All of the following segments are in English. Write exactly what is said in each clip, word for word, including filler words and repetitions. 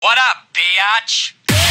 What up, biatch?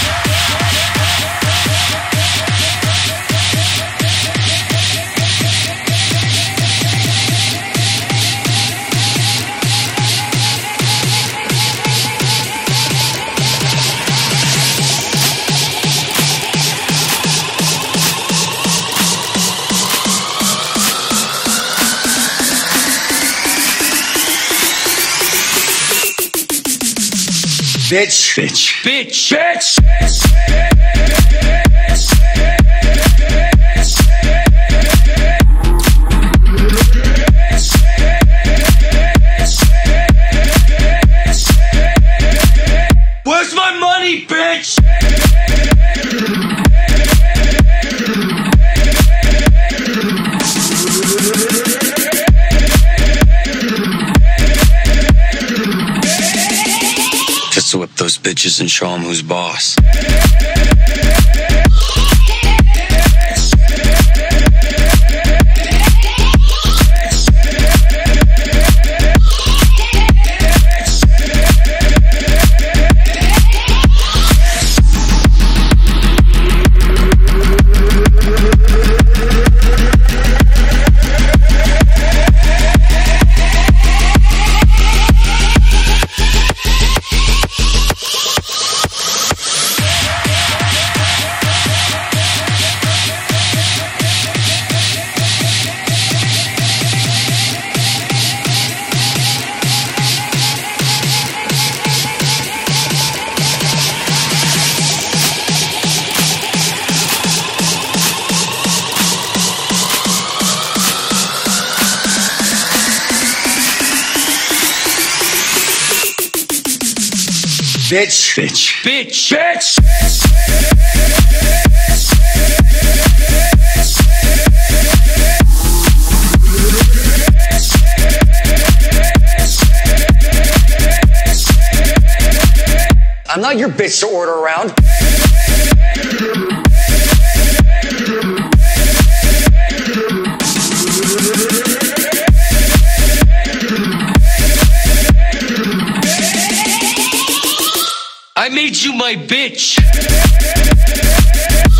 Bitch. Bitch. Bitch. Bitch. Where's my money, bitch? Just to whip those bitches and show them who's boss. Bitch. Bitch. Bitch. Bitch. I'm not your bitch to order around. I made you my bitch.